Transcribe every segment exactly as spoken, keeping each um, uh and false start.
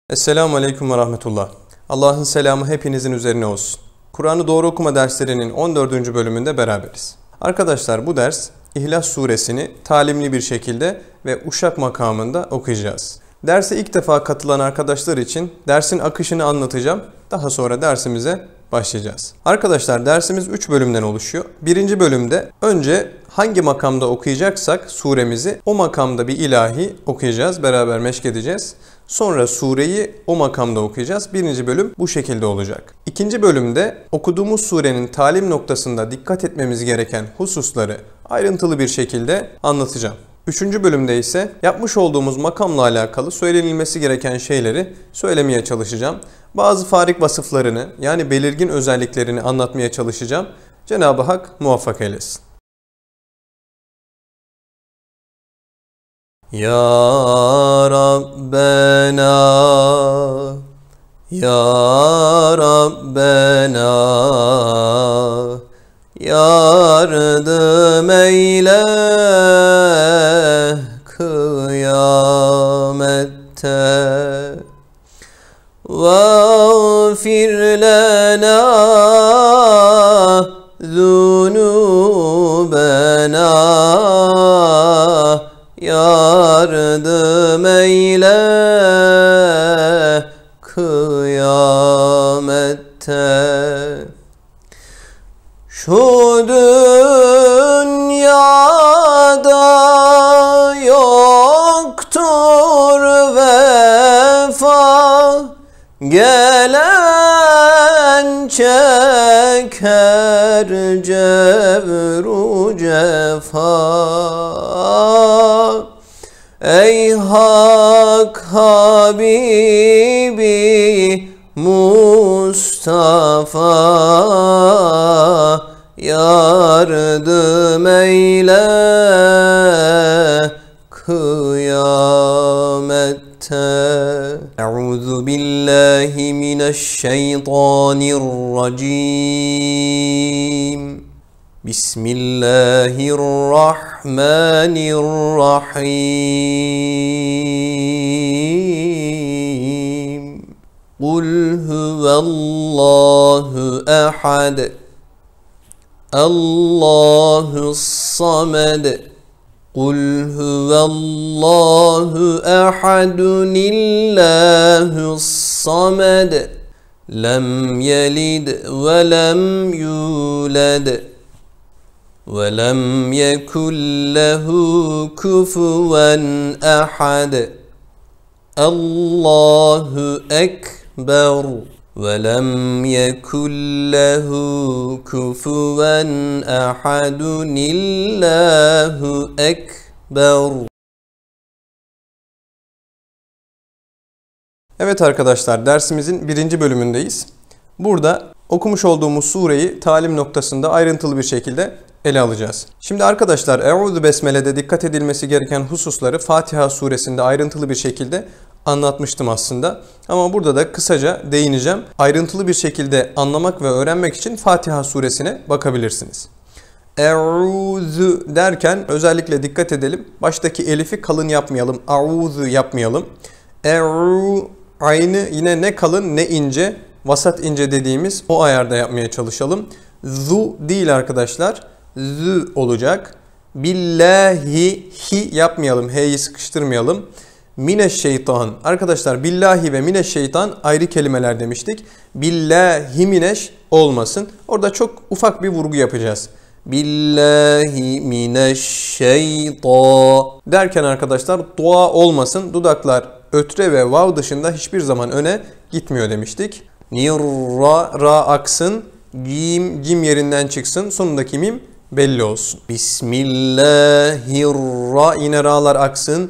Esselamu Aleyküm ve Rahmetullah. Allah'ın selamı hepinizin üzerine olsun. Kur'an'ı doğru okuma derslerinin on dördüncü bölümünde beraberiz. Arkadaşlar bu ders İhlas suresini talimli bir şekilde ve uşak makamında okuyacağız. Derse ilk defa katılan arkadaşlar için dersin akışını anlatacağım. Daha sonra dersimize başlayacağız. Arkadaşlar dersimiz üç bölümden oluşuyor. Birinci bölümde önce hangi makamda okuyacaksak suremizi o makamda bir ilahi okuyacağız. Beraber meşk edeceğiz. Sonra sureyi o makamda okuyacağız. Birinci bölüm bu şekilde olacak. İkinci bölümde okuduğumuz surenin talim noktasında dikkat etmemiz gereken hususları ayrıntılı bir şekilde anlatacağım. Üçüncü bölümde ise yapmış olduğumuz makamla alakalı söylenilmesi gereken şeyleri söylemeye çalışacağım. Bazı farik vasıflarını yani belirgin özelliklerini anlatmaya çalışacağım. Cenab-ı Hak muvaffak eylesin. Ya Rabbena, Ya Rabbena, yardım eyle kıyamette. Vâfir lena zunubena, yardım eyle kıyamette. Şu dünyada yoktur vefa, gelen çeker cevru cefa. Ey Hak Habibi Mustafa, yardım eyle kıyamette. Euzu billahi mineşşeytanirracim. Bismillahirrahmanirrahim. Kul huvallahu ehad, Allahus samed. Kul huvallahu ehadun illahus samed. Lem yelid ve lem yulad ve lem yekun lehu kufuven ehad. Allahu ekber ve lem yekun lehu kufuven ehadun illahu ekber. Evet arkadaşlar, dersimizin birinci bölümündeyiz. Burada okumuş olduğumuz sureyi talim noktasında ayrıntılı bir şekilde ele alacağız. Şimdi arkadaşlar, Eûzü Besmele'de dikkat edilmesi gereken hususları Fatiha suresinde ayrıntılı bir şekilde anlatmıştım aslında. Ama burada da kısaca değineceğim. Ayrıntılı bir şekilde anlamak ve öğrenmek için Fatiha suresine bakabilirsiniz. Eûzü derken özellikle dikkat edelim. Baştaki elifi kalın yapmayalım. Eûzü yapmayalım. Eû, aynı yine ne kalın ne ince, vasat ince dediğimiz o ayarda yapmaya çalışalım. Zu değil arkadaşlar. Zü olacak. Billahi, hi yapmayalım. H'yi sıkıştırmayalım. Mineşşeytan. Arkadaşlar billahi ve mineşşeytan ayrı kelimeler demiştik. Billahi mineş olmasın. Orada çok ufak bir vurgu yapacağız. Billahi mineşşeytan derken arkadaşlar dua olmasın. Dudaklar ötre ve vav dışında hiçbir zaman öne gitmiyor demiştik. Nirra, ra aksın. Cim, cim yerinden çıksın. Sonundaki mim belli olsun. Bismillahirrahmanirrahim. Yine ra'lar aksın.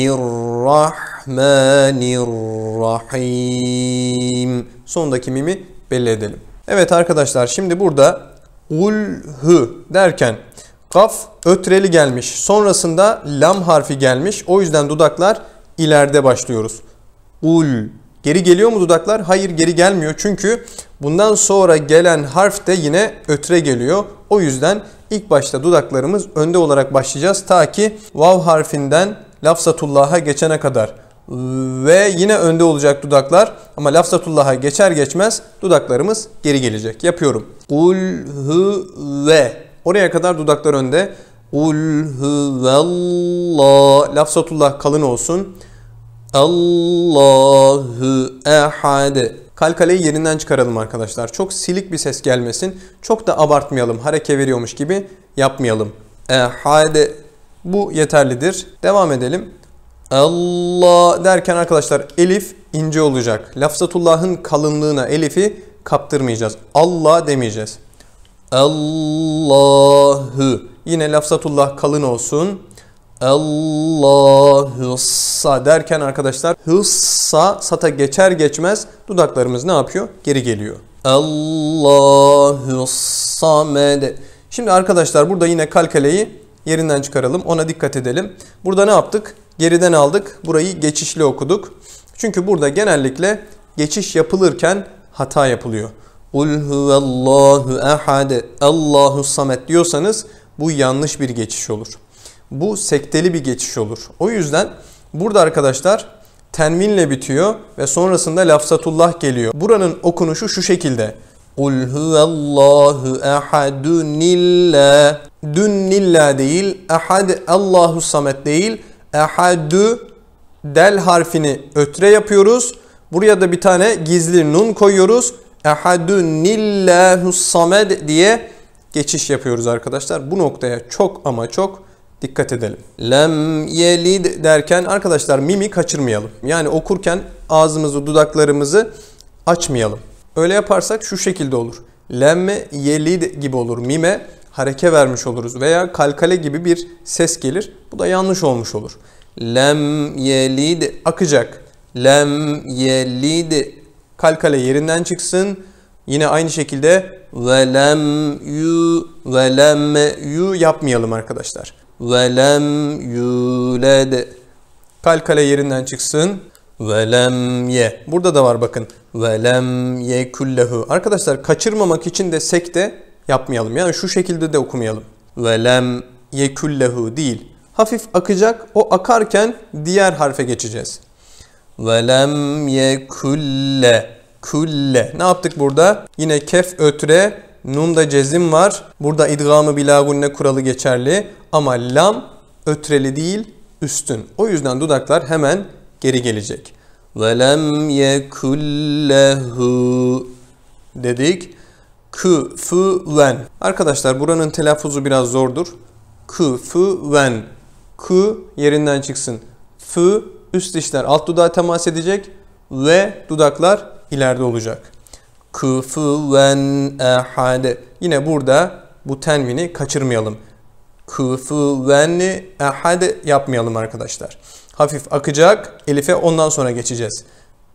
Hirrahmanirrahim. Sondaki mimi belli edelim. Evet arkadaşlar, şimdi burada ulhü derken kaf ötreli gelmiş. Sonrasında lam harfi gelmiş. O yüzden dudaklar ileride başlıyoruz. Ul. Geri geliyor mu dudaklar? Hayır, geri gelmiyor. Çünkü bundan sonra gelen harf de yine ötre geliyor. O yüzden ilk başta dudaklarımız önde olarak başlayacağız. Ta ki vav harfinden lafzatullah'a geçene kadar. Ve yine önde olacak dudaklar. Ama lafzatullah'a geçer geçmez dudaklarımız geri gelecek. Yapıyorum. Kul hu ve. Oraya kadar dudaklar önde. Kul huvallah. Lafzatullah kalın olsun. Allahu ehad. Kalkaleyi yerinden çıkaralım arkadaşlar. Çok silik bir ses gelmesin. Çok da abartmayalım. Hareke veriyormuş gibi yapmayalım. Ehad. Bu yeterlidir. Devam edelim. Allah derken arkadaşlar elif ince olacak. Lafzatullah'ın kalınlığına elifi kaptırmayacağız. Allah demeyeceğiz. Allahu. Yine lafzatullah kalın olsun. Allahüssa derken arkadaşlar hıssa sata geçer geçmez dudaklarımız ne yapıyor? Geri geliyor. Allahüssamed. Şimdi arkadaşlar burada yine kalkaleyi yerinden çıkaralım. Ona dikkat edelim. Burada ne yaptık? Geriden aldık. Burayı geçişli okuduk. Çünkü burada genellikle geçiş yapılırken hata yapılıyor. Kul huvallahu ehad. Allahu samet diyorsanız bu yanlış bir geçiş olur. Bu sekteli bir geçiş olur. O yüzden burada arkadaşlar tenvinle bitiyor ve sonrasında lafzatullah geliyor. Buranın okunuşu şu şekilde. Kul huvallahu ehadunillah. Dünnillah değil, ehad Allahu samet değil. Ehadü del harfini ötre yapıyoruz. Buraya da bir tane gizli nun koyuyoruz. Ehadunillahu samed diye geçiş yapıyoruz arkadaşlar. Bu noktaya çok ama çok dikkat edelim. Lem yelid derken arkadaşlar mimi kaçırmayalım. Yani okurken ağzımızı, dudaklarımızı açmayalım. Öyle yaparsak şu şekilde olur. Lem yelid gibi olur. Mime hareke vermiş oluruz veya kalkale gibi bir ses gelir. Bu da yanlış olmuş olur. Lem yelid akacak. Lem yelid kalkale yerinden çıksın. Yine aynı şekilde velem yu velem yu yapmayalım arkadaşlar. Velem yuled kalkale yerinden çıksın. Velem ye. Burada da var bakın. Velem yekullehu. Arkadaşlar kaçırmamak için de sekte yapmayalım. Yani şu şekilde de okumayalım. Velem yekullehu değil. Hafif akacak. O akarken diğer harfe geçeceğiz. Velem yekulle. Kulle. Ne yaptık burada? Yine kef ötre. Nun'da cezim var. Burada idgamı bila gunne kuralı geçerli. Ama lam ötreli değil, üstün. O yüzden dudaklar hemen geri gelecek. Velem yekullehu dedik. Küfüven. Arkadaşlar buranın telaffuzu biraz zordur. Küfüven. Kü yerinden çıksın. Fü üst dişler alt dudağa temas edecek ve dudaklar ileride olacak. Küfüven ehad. Yine burada bu tenvini kaçırmayalım. Küfüven ehad yapmayalım arkadaşlar. Hafif akacak. Elife ondan sonra geçeceğiz.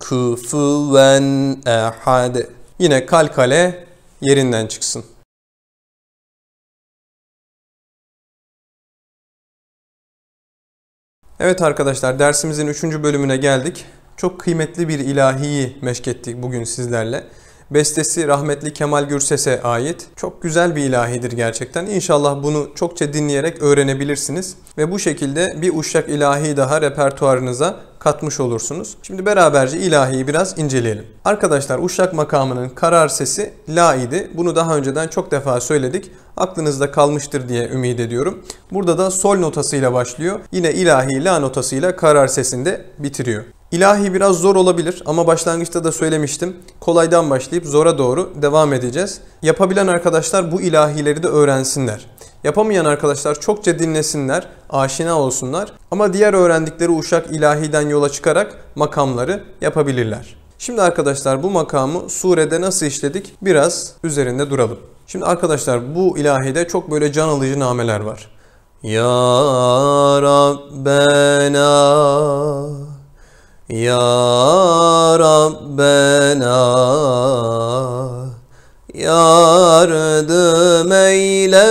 Küfüven ehad. Yine kalkale yerinden çıksın. Evet arkadaşlar dersimizin üçüncü bölümüne geldik. Çok kıymetli bir ilahiyi meşk ettik bugün sizlerle. Bestesi rahmetli Kemal Gürses'e ait. Çok güzel bir ilahidir gerçekten. İnşallah bunu çokça dinleyerek öğrenebilirsiniz. Ve bu şekilde bir uşak ilahi daha repertuarınıza katmış olursunuz. Şimdi beraberce ilahiyi biraz inceleyelim. Arkadaşlar uşak makamının karar sesi la idi. Bunu daha önceden çok defa söyledik. Aklınızda kalmıştır diye ümit ediyorum. Burada da sol notasıyla başlıyor. Yine ilahi la notasıyla karar sesinde bitiriyor. İlahi biraz zor olabilir ama başlangıçta da söylemiştim. Kolaydan başlayıp zora doğru devam edeceğiz. Yapabilen arkadaşlar bu ilahileri de öğrensinler. Yapamayan arkadaşlar çokça dinlesinler, aşina olsunlar. Ama diğer öğrendikleri uşak ilahiden yola çıkarak makamları yapabilirler. Şimdi arkadaşlar bu makamı surede nasıl işledik biraz üzerinde duralım. Şimdi arkadaşlar bu ilahide çok böyle can alıcı nameler var. Ya Rabbena, Ya Rabbena, yardım eyle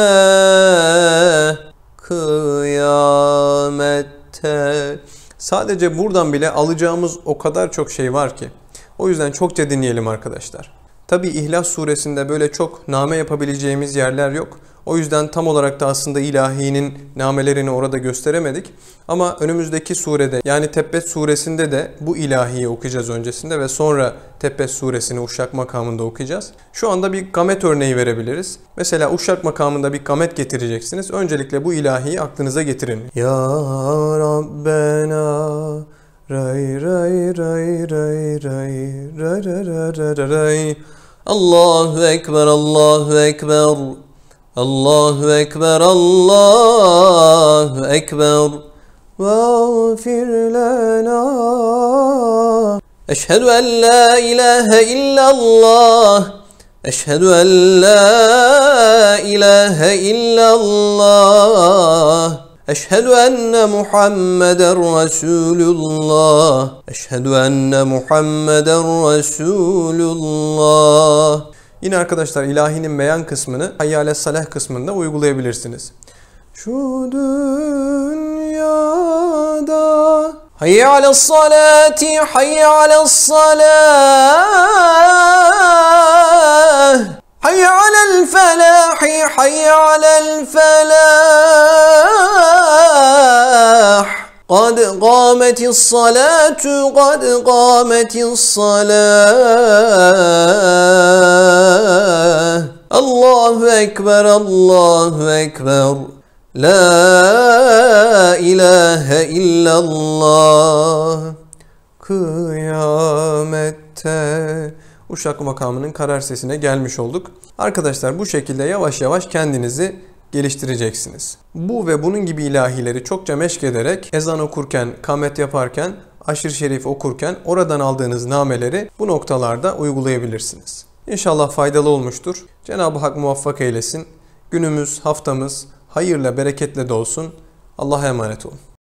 kıyamette. Sadece buradan bile alacağımız o kadar çok şey var ki. O yüzden çokça dinleyelim arkadaşlar. Tabi İhlas suresinde böyle çok name yapabileceğimiz yerler yok. O yüzden tam olarak da aslında ilahinin namelerini orada gösteremedik. Ama önümüzdeki surede, yani Tebbet suresinde de bu ilahiyi okuyacağız öncesinde ve sonra Tebbet suresini Uşşak makamında okuyacağız. Şu anda bir gamet örneği verebiliriz. Mesela Uşşak makamında bir gamet getireceksiniz. Öncelikle bu ilahiyi aklınıza getirin. Ya Rabbena ray ray ray ray ray ray ray ray ray. Allahu Ekber, Allahu Ekber. Allahu Ekber, Allahu Ekber. Vâfir lena. Eşhedü en la ilahe illallah. Eşhedü en la ilahe illallah. Eşhedü enne Muhammeden Resulullah. Eşhedü enne Muhammeden Resulullah. Yine arkadaşlar ilahinin beyan kısmını Hayy ales salah kısmında uygulayabilirsiniz. Şu dünyada Hayy ales salati, hayy ales salah, hayy alel felahi, hayy alel felah. Kad kâmetis salatu, kad kâmetis salah. Allahu Ekber, Allahu Ekber. La ilahe illallah. Kıyamette. Uşşak makamının karar sesine gelmiş olduk. Arkadaşlar bu şekilde yavaş yavaş kendinizi geliştireceksiniz. Bu ve bunun gibi ilahileri çokça meşk ederek ezan okurken, kamet yaparken, aşır şerif okurken oradan aldığınız nameleri bu noktalarda uygulayabilirsiniz. İnşallah faydalı olmuştur. Cenab-ı Hak muvaffak eylesin. Günümüz, haftamız hayırla, bereketle dolsun. Allah'a emanet olun.